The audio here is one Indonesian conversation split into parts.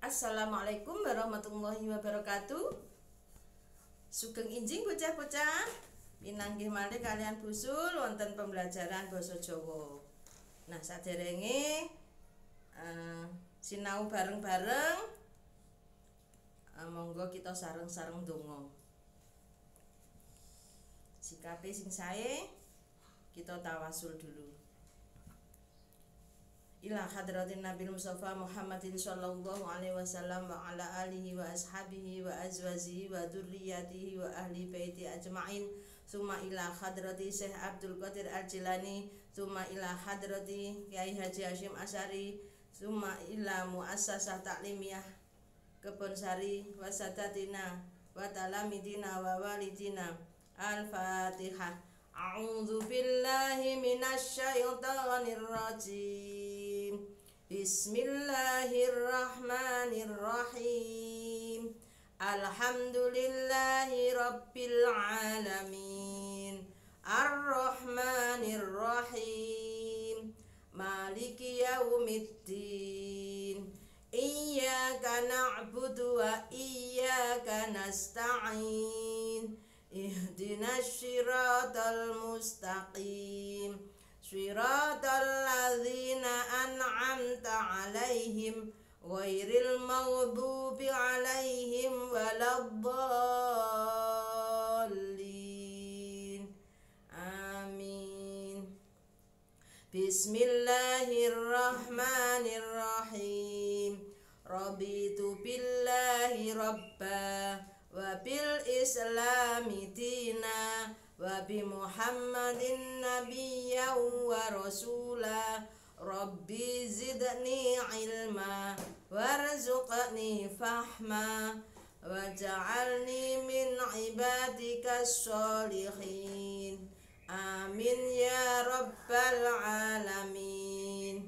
Assalamualaikum warahmatullahi wabarakatuh. Sugeng injing bocah-bocah, pinanggih malih kalian Busul wonten pembelajaran basa Jawa. Nah, saderenge sinau bareng-bareng, monggo kita sareng-sareng donga. Sikape sing sae kita tawasul dulu. Ila hadratin Nabi Mustafa Muhammadin sallallahu alaihi wasallam wa ala alihi wa ashabihi wa azwajihi wa dzurriyyatihi wa ahli baiti ajmain. Summa ila hadrati Syekh Abdul Qadir Al-Jilani, summa ila hadrati Kyai Haji Hasyim Asy'ari, summa ila muassasah taklimiyah Kebonsari wa sadatina wa talamidina wa walidina. Al-Fatihah. A'udzu billahi minasy syaithanir rajim. Bismillahirrahmanirrahim. Alhamdulillahi rabbil alamin. Ar-Rahmanir Rahim. Maliki yaumiddin. Iyyaka na'budu wa iyyaka nasta'in. Ihdinas siratal mustaqim, siratal ladzina an'amta 'alaihim ghairil maghdubi 'alaihim waladdallin. Amin. Bismillahirrahmanirrahim. Raditu billahi rabba wa bil islami dina wa bi muhammadin nabiyyan wa rasula. Rabbi zidni ilma warzuqni fahma waj'alni min ibadikas sholihin. Amin ya rabbal alamin.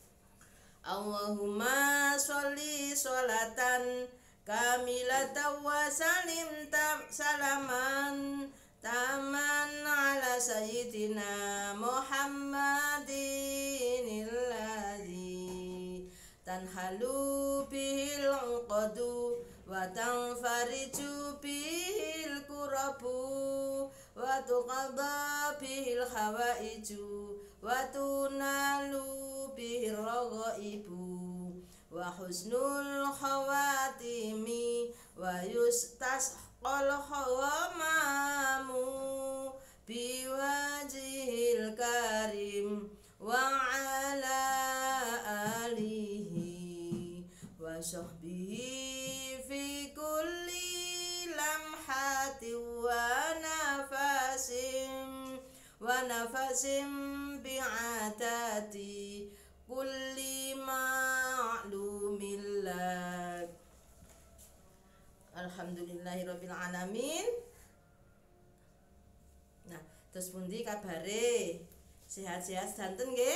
Allahumma sholli sholatan kamilatan wa salim salaman taman ala sayyidina Muhammadin alladzi tanhalu bihil uqadu wa tanfariju bihil kurabu wa tuqadha bihil hawaiju wa tunalu bihil raghaibu wa husnul khawatimi wa yustasqal khawamamu biwajhil karim wa ala alihi wa sahbihi fi kulli lamhati wa nafasim bi'atati kulli ma'lumillah. Alhamdulillahirabbil alamin. Nah, terus pundi kabare? Sehat-sehat sedanten nggih?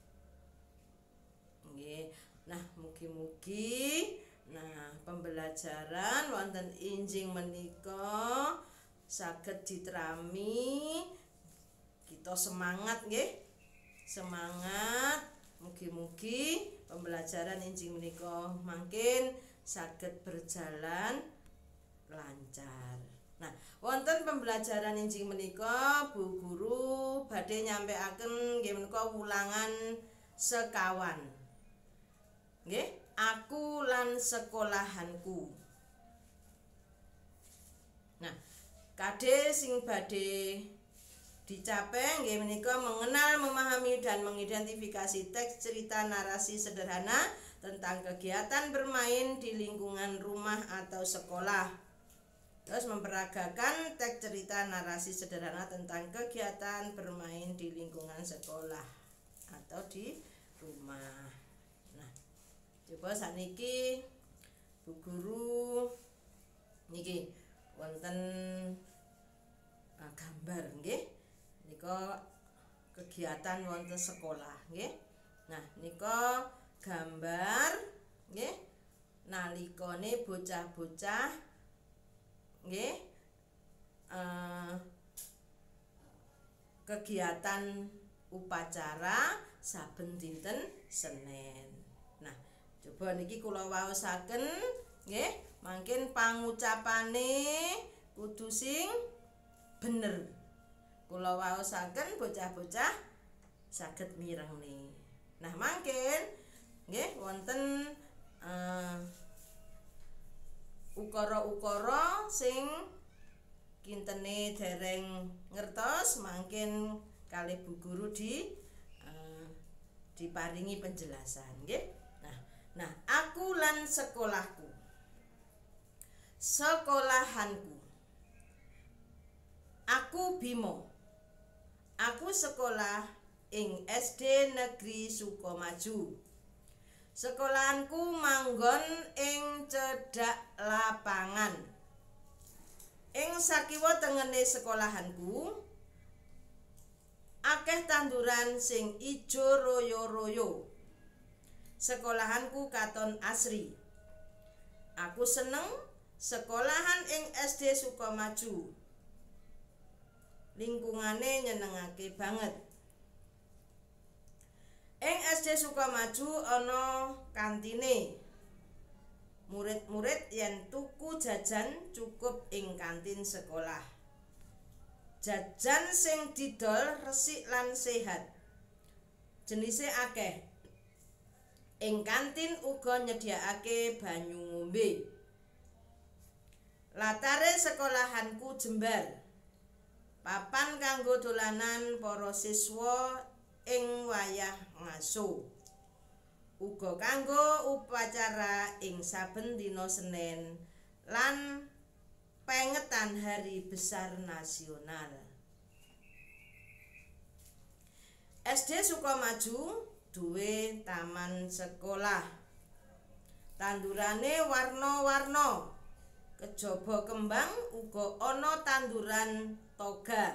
Nggih. Nah, mugi-mugi pembelajaran wonten injing menika saged diterami. Kita semangat nggih. Semangat. Mugi-mugi pembelajaran injing menika mangkin saged berjalan lancar. Nah, wonten pembelajaran injing menika Bu Guru badhe nyampaiaken nggih menika wulangan sekawan. Nggih, aku lan sekolahanku. Nah, kadhe sing badhe dicapai nggih menika mengenal, memahami dan mengidentifikasi teks cerita narasi sederhana tentang kegiatan bermain di lingkungan rumah atau sekolah. Terus memperagakan teks cerita narasi sederhana tentang kegiatan bermain di lingkungan sekolah atau di rumah. Nah, coba saniki Bu Guru niki wonten gambar nggih. Nika kegiatan wonten sekolah nggih. Nah, nika gambar nggih nalikane bocah-bocah nggih kegiatan upacara saben dinten Senin. Nah, coba Coba niki kula waosaken nggih, mangkin pangucapane kudu sing bener. Kula waosaken bocah-bocah saged mireng. Nah, mangkin nggih wonten ukara-ukara sing kintene dereng ngertos, mangkin kalih Bu Guru diparingi penjelasan nggih. Nah, aku lan sekolahku. Sekolahanku. Aku Bimo. Aku sekolah ing SD Negeri Sukamaju. Sekolahanku manggon ing cedhak lapangan. Ing sakiwa tengene sekolahanku akeh tanduran sing ijo royo-royo. Sekolahanku katon asri. Aku seneng sekolahan ing SD Sukamaju. Lingkungane nyenengake banget. Ing SD Sukamaju ana kantine. Murid-murid yen tuku jajan cukup ing kantin sekolah. Jajan sing didol resik lan sehat. Jenise akeh. Ing kantin uga nyediakake banyu ngombe. Latare sekolahanku jembar. Papan kanggo dolanan para siswa ing wayah ngaso. Uga kanggo upacara ing saben dina Senin lan pengetan Hari Besar Nasional. SD Sukamaju duwe taman sekolah. Tandurane warna-warna. Kejaba kembang uga ana tanduran toga.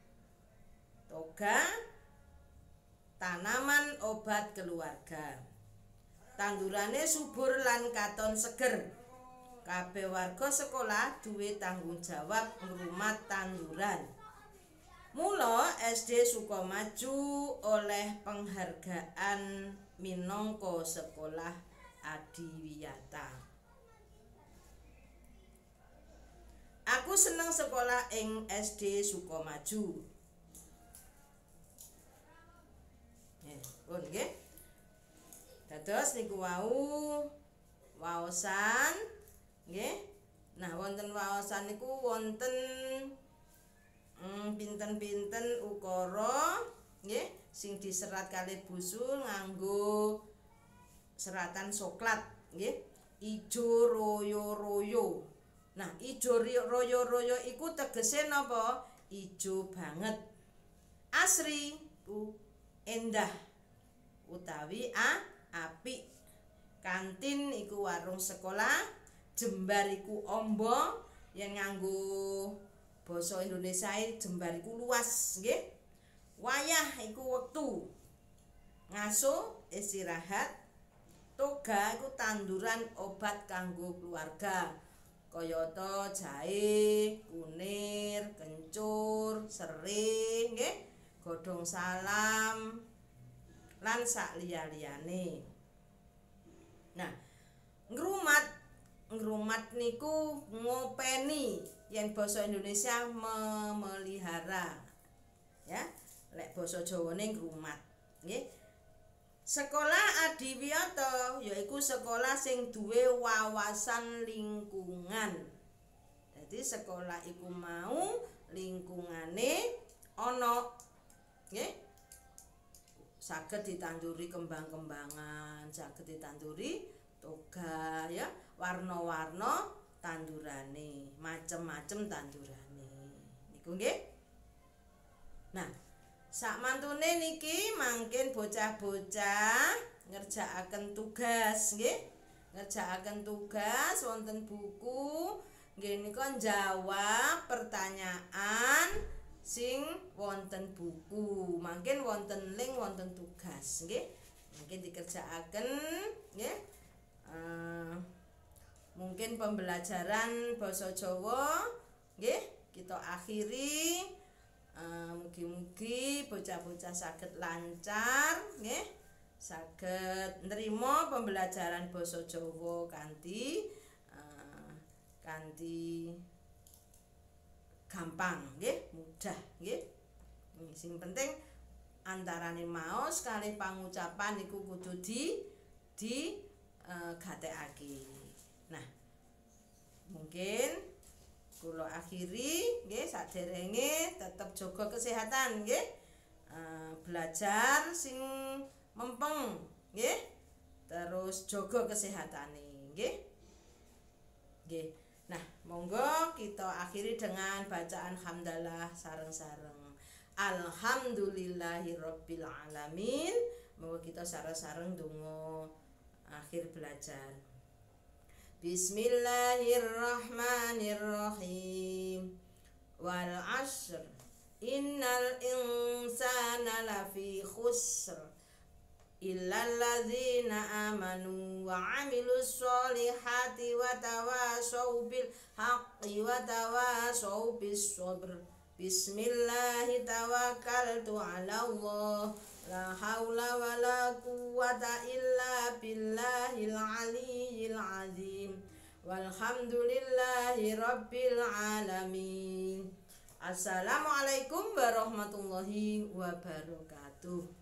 Toga tanaman obat keluarga. Tandurane subur lan katon seger. Kabeh warga sekolah duwe tanggung jawab ngrumat tanduran. Mula SD Sukamaju oleh penghargaan minangka sekolah adiwiyata. Aku seneng sekolah ing SD Sukamaju. Nggih. Dados niku wau waosan nggih. Nah, wonten waosan niku wonten pinten-pinten ukara nggih sing diserat kalih busu nganggo seratan soklat nggih. Ijo royo-royo. Nah, ijo royo-royo iku tegese napa? Ijo banget. Asri ku endah utawi apik. Kantin iku warung sekolah, jembar iku ombo, yen nganggo basa Indonesia jembar iku luas nggih. Wayah iku wektu. Ngaso istirahat. Toga iku tanduran obat kanggo keluarga. Kayata jahe, kunir, kencur, serai nggih, godhong salam lan sak liya-liyane. Nah, ngrumat niku ngopeni, yen basa Indonesia memelihara. Ya, lek basa Jawane ngrumat, nggih. Sekolah adiwiyata yaiku sekolah sing duwe wawasan lingkungan. Jadi sekolah iku mau lingkungane ana nggih. Saged ditanduri kembang-kembangan, saged ditanduri toga ya, warna-warna tandurane, macem-macem tandurane. Niku nggih. Nah, sakmantune niki mangkin bocah-bocah ngerjakaken tugas nggih. Ngerjakaken tugas wonten buku nggih nika njawab pertanyaan sing wonten buku. Mangkin wonten link wonten tugas nggih. Mungkin dikerjakaken nggih. Mungkin pembelajaran basa Jawa nggih kita akhiri. Mugi-mugi bocah-bocah saged lancar nggih saged nrimo pembelajaran basa Jawa kanthi gampang nggih, mudah nggih. Sing penting antarane maos kalih pangucapan niku kudu di gatekake. Nah, mungkin kula akhiri nggih, saderenge tetep jaga kesehatan nggih. Belajar sing mempeng nggih. Terus jaga kesehatane nggih. Nggih. Nah, monggo kita akhiri dengan bacaan hamdalah sareng-sareng. Alhamdulillahirabbil alamin. Monggo kita sareng-sareng donga akhir belajar. Bismillahirrahmanirrahim. Wal 'ashr. Innal insana lafi khusr. Illal ladzina amanu wa 'amilus sholihati wa tawashaw bil haqqi wa tawashaw bis sabr. Bismillahi tawakkaltu 'ala Allah. La haula wa la quwwata illa billahil aliyyil azim. Walhamdulillahi rabbil alamin. Assalamualaikum warahmatullahi wabarakatuh.